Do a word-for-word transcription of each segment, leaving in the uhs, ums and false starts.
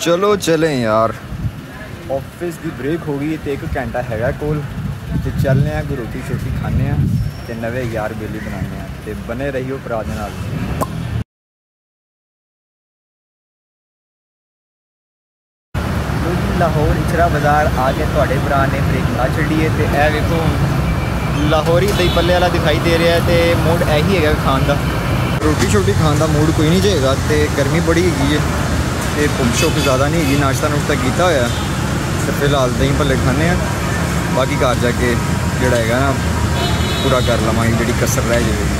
चलो चलें यार। ऑफिस की ब्रेक हो गई तो एक घंटा है कोल तो चलने कोई रोटी शोटी खाने तो नवे यार बेली बनाने तो बने रहियो भरा दे नाल। लाहौर इचरा बाज़ार आके थोड़े भरा ने ब्रेक ला छड़ी है तो यह वेखो लाहौरी दही पल्ले वाला दिखाई दे रहा है तो मूड यही है खान का। रोटी शोटी खान का मूड कोई नहीं जाएगा तो गर्मी बड़ी हैगी है तो भुख शुक ज़्यादा नहीं हैगी। नाश्ता नुश्ता किया होया तो फिलहाल दही भल्ले खाने बाकी घर जाके जोड़ा है ना पूरा कर लवांगे जी कसर रह जाएगी।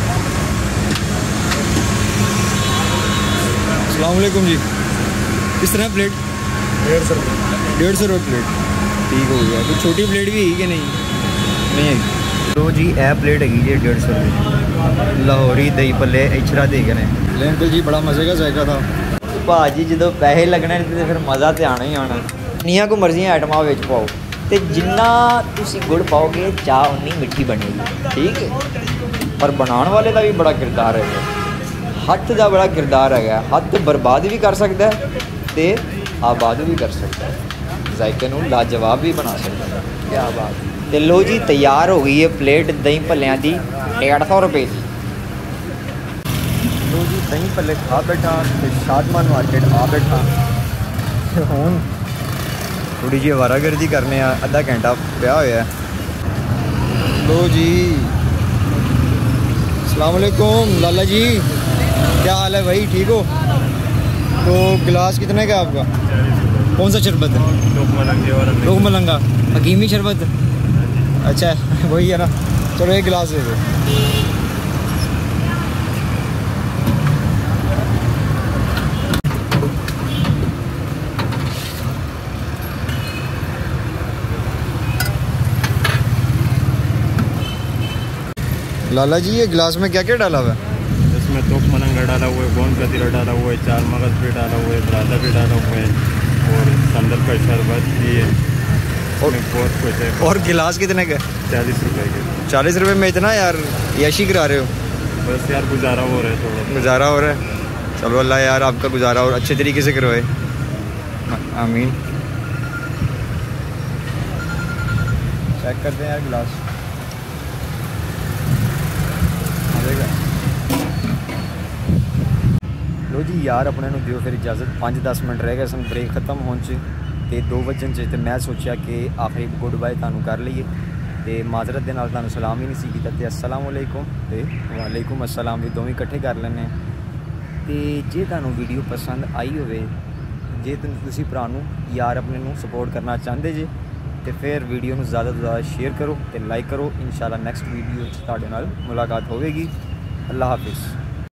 अस्सलाम वालेकुम जी, किस तरह प्लेट? डेढ़ सौ रुपये डेढ़ सौ रुपये प्लेट ठीक हो गया। तो छोटी प्लेट भी है कि नहीं? नहीं है। तो जी यह प्लेट हैगी जी डेढ़ सौ रुपये लाहौरी दही भल्ले इचरा दे गए हैं। अंकल जी बड़ा मज़े का जायका था भाजी। जो पैसे लगने तो फिर मज़ा तो आना ही आना। जिन्नियां को मर्जियां आइटमां विच पाओ तो जिन्ना तुसी गुड़ पाओगे चाह उन्नी मिठी बनेगी, ठीक है। पर बनाने वाले का भी बड़ा किरदार है, हथ का बड़ा किरदार है। हथ बर्बाद भी कर सकता है तो आबाद भी कर सकता है, जायके नूं लाजवाब भी बना सकता है। क्या बात। तो लो जी तैयार हो गई है प्लेट दही भल्लियां की डेढ़ सौ रुपये की। लो जी दही भल्ले खा बैठा तो शादमान मार्केट आ बैठा हूँ थोड़ी जी अवारागर्दी करने अद्धा घंटा पिया होया। लो जी अस्सलाम वालेकुम लाला जी, क्या हाल है भाई, ठीक हो? तो गिलास कितने का आपका? कौन सा शरबत है? लोग मलंगा हकीमी शरबत। अच्छा वही है ना, चलो एक गिलास दे दो। लाला जी ये गिलास में क्या क्या डाला हुआ है? इसमें तोक मलंगा डाला हुआ है, गोंद कतीरा डाला हुआ है, चार मगज भी डाला हुआ है, बरादा भी डाला हुआ है और संदल का शरबत भी है और बहुत कुछ है। और गिलास कितने का? चालीस रुपए के। चालीस रुपए में इतना यार यशी करा रहे हो? बस यार गुजारा हो रहा है, थोड़ा गुजारा हो रहा है। चलो अल्लाह यार आपका गुजारा और अच्छे तरीके से करवाए, आमीन। चेक करते हैं यार गिलास लो जी यार अपने नूं दिओ फिर इजाज़त। पाँच दस मिनट रह गए सन ब्रेक खत्म होने च ते दो वजन च ते मैं सोचा कि आखिरी गुड बाय तुहानूं कर लईए ते माजरत दे नाल तुहानूं सलाम ही नहीं सी कीता ते अस्सलाम वालेकुम ते वालेकुम अस्सलाम भी दोवें इकट्ठे कर लैने। ते जे तुहानूं वीडियो पसंद आई होवे, जे तुसीं भरा नूं यार अपने नूं सपोर्ट करना चाहते जे तो फिर वीडियो नूं ज़्यादा तो ज़्यादा शेयर करो तो लाइक करो। इंशाल्लाह नैक्सट वीडियो तुहाडे नाल मुलाकात होवेगी। अल्लाह हाफिज़।